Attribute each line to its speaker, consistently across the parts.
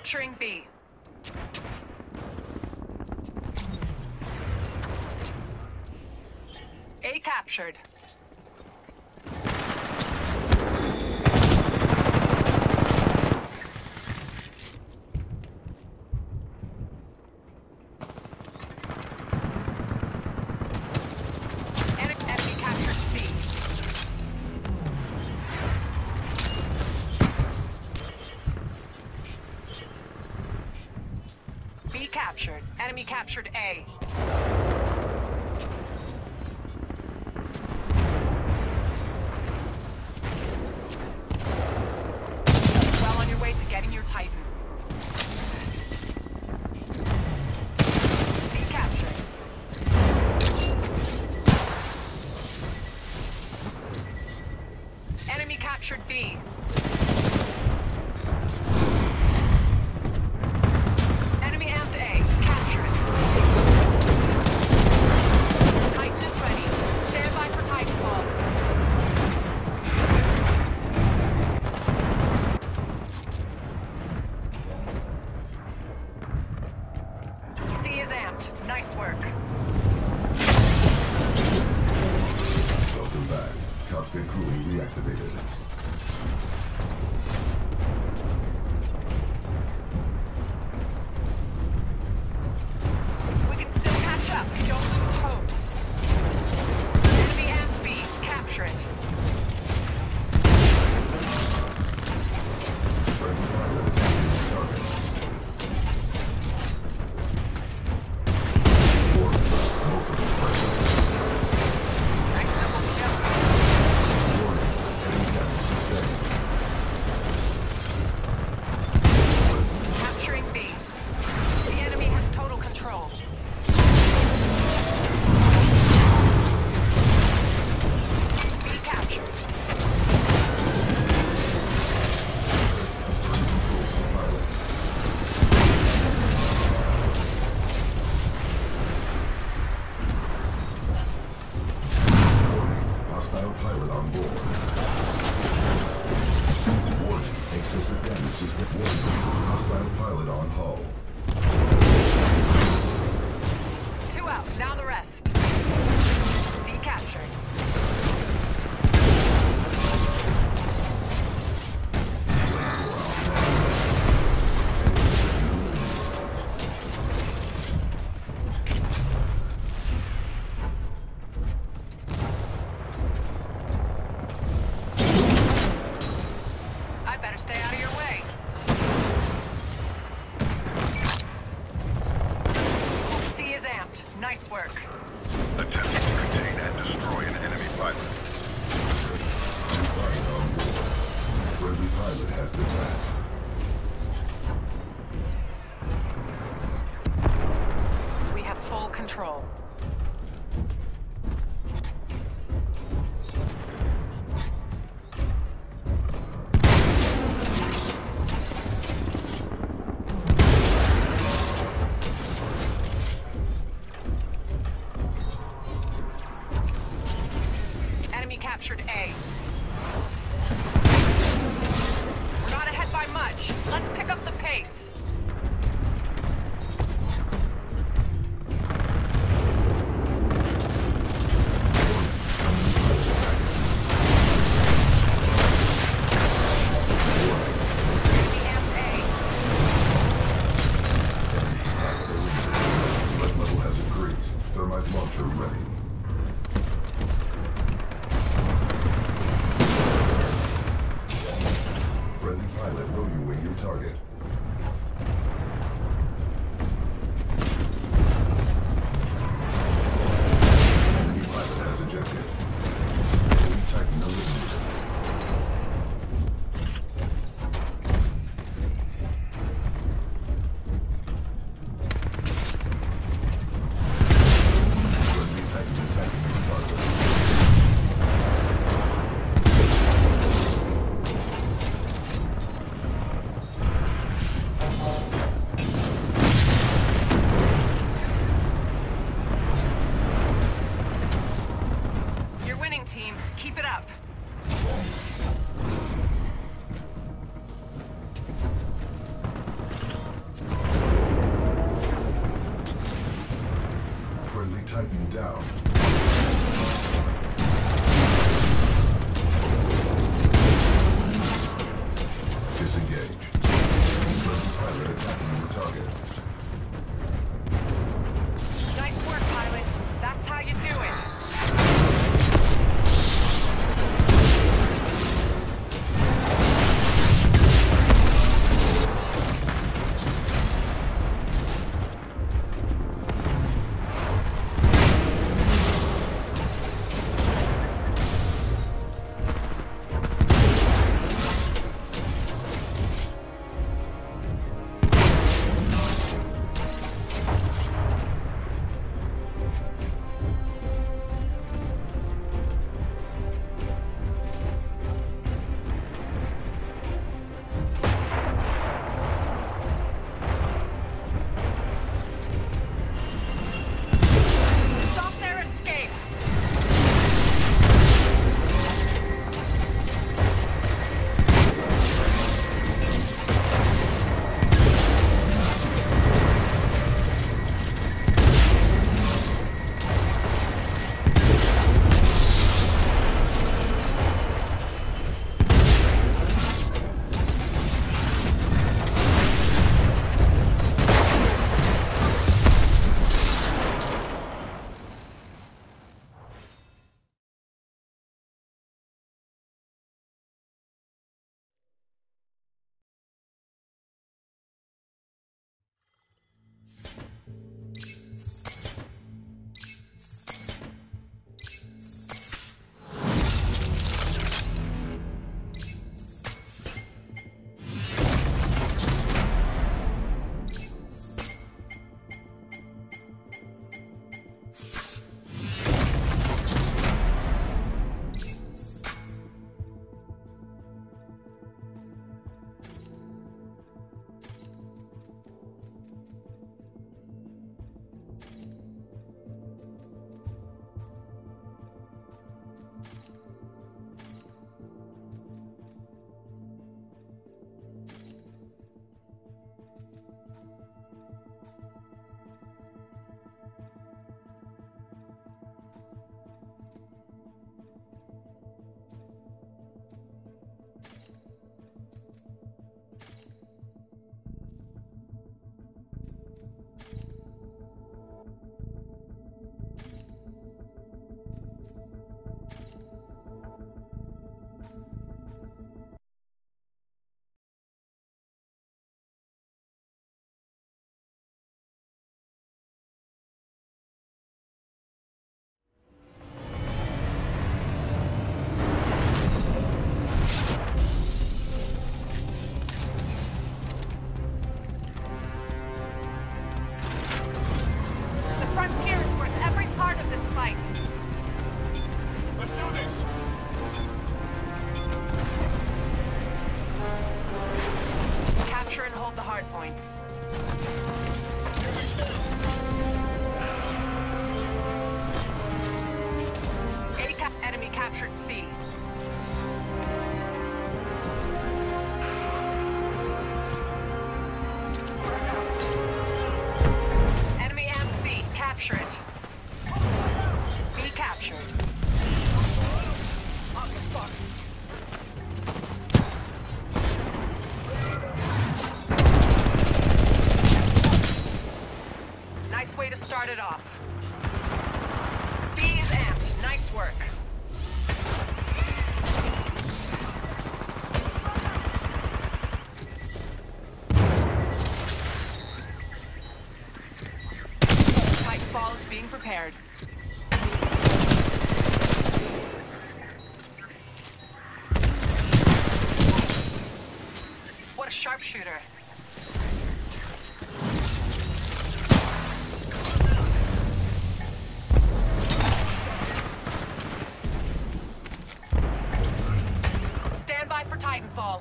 Speaker 1: Capturing B. A captured. Enemy captured C. B captured. Enemy captured A. Well on your way to getting your Titan. B captured. Enemy captured B. Enemy amped A. Capture it. Titan is ready. Stand by for Titanfall. C is amped. Nice work.
Speaker 2: Welcome back. Cockpit cooling reactivated.
Speaker 1: We can still catch up. Don't lose hope. Enemy amped B. Capture it.
Speaker 2: Friendly pilot attacking the target. Multiple threats.
Speaker 1: Nice double kill.
Speaker 2: Warning. Enemy damage sustained.
Speaker 1: Capturing B. The enemy has total control. B captured.
Speaker 2: Hostile pilot on board. Warning. Excessive damage system. Warning. Hostile pilot on hull.
Speaker 1: 2 out. Now the rest. B captured. I better stay out of your way. C is amped. Nice work.
Speaker 3: Attempting to contain and destroy an enemy pilot.
Speaker 2: Pilot on board. Friendly pilot has detached.
Speaker 1: We have full control. Enemy captured A. We're not ahead by much. Let's pick up the pace. Enemy amped A.
Speaker 2: Threat level has increased. Thermite launcher ready. Friendly pilot, will you wing your target? Enemy pilot has ejected. Enemy Titan eliminated. Friendly Titan attacking the target. Friendly Titan down. Disengage. Friendly pilot attacking your target.
Speaker 1: Nice work, pilot. That's how you do it. Stop their escape. The frontier is worth every part of this fight.
Speaker 4: Let's do this!
Speaker 1: Capture and hold the hard points. Enemy captured C. Enemy MC, capture it. B captured. Nice way to start it off. B is amped. Nice work. Titanfall is being prepared. What a sharpshooter. Stand by for Titanfall.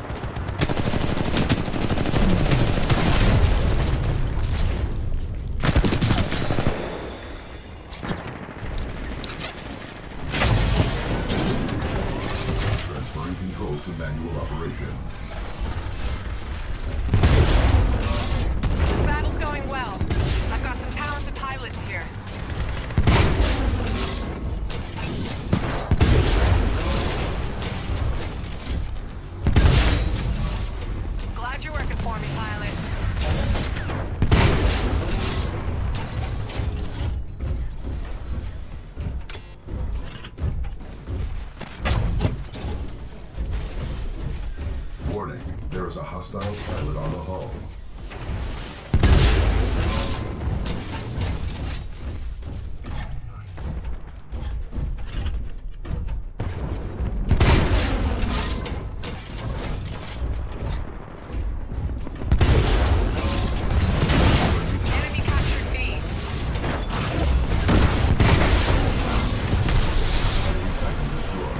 Speaker 2: Transferring controls to manual operation.
Speaker 1: This battle's going well. I've got some talented pilots here.
Speaker 2: Hostile pilot on the hull.
Speaker 1: Enemy captured B.
Speaker 2: Enemy Titan destroyed.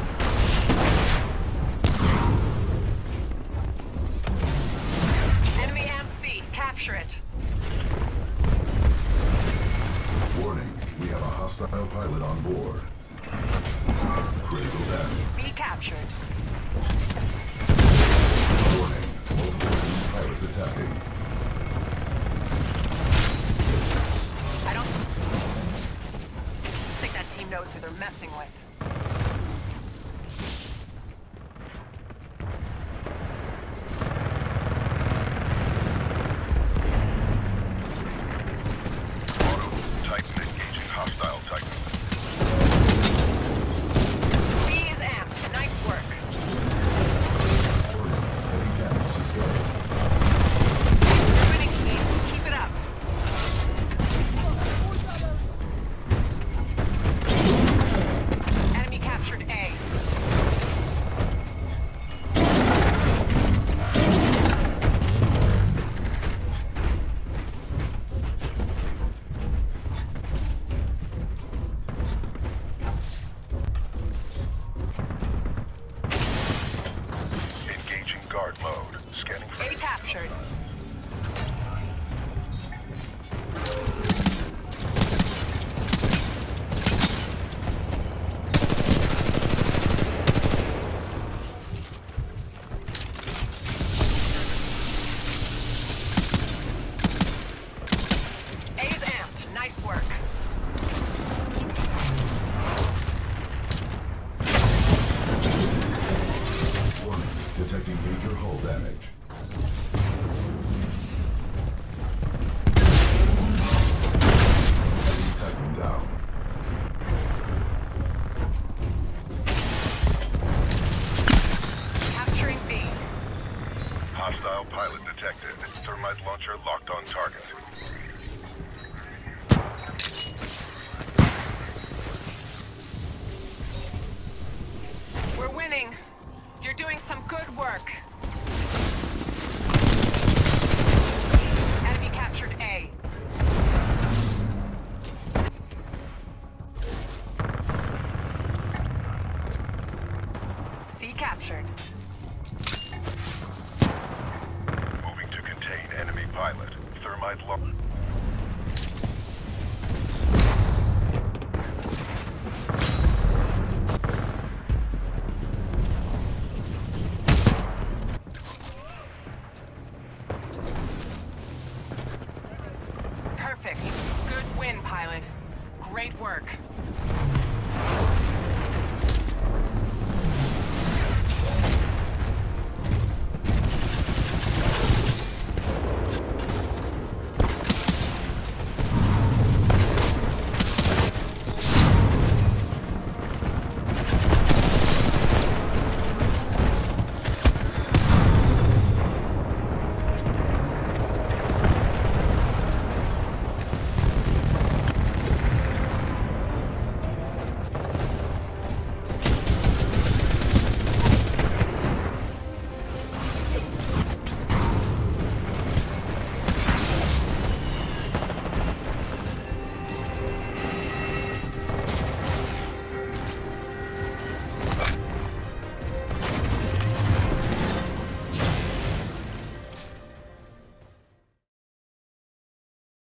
Speaker 1: Enemy AMC. Capture it.
Speaker 2: Warning, we have a hostile pilot on board. Critical damage.
Speaker 1: B captured.
Speaker 2: Warning, multiple enemy pilots attacking.
Speaker 1: I don't think that team knows who they're messing with.
Speaker 3: Auto. Titan engaging hostile Titan.
Speaker 1: B is amped. Nice work.
Speaker 2: Warning, heavy damage sustained.
Speaker 1: You're winning, team. Keep it up. Enemy captured A.
Speaker 3: Engaging guard mode. Scanning for
Speaker 1: A captured. A is amped. Nice work.
Speaker 2: Warning, detecting major hull damage. Enemy Titan down.
Speaker 1: Capturing B.
Speaker 3: hostile pilot detected. Thermite launcher locked on target.
Speaker 1: We're winning. You're doing some good work. Enemy captured A. C captured.
Speaker 3: Moving to contain enemy pilot. Thermite launcher.
Speaker 1: Perfect. Good win, pilot. Great work.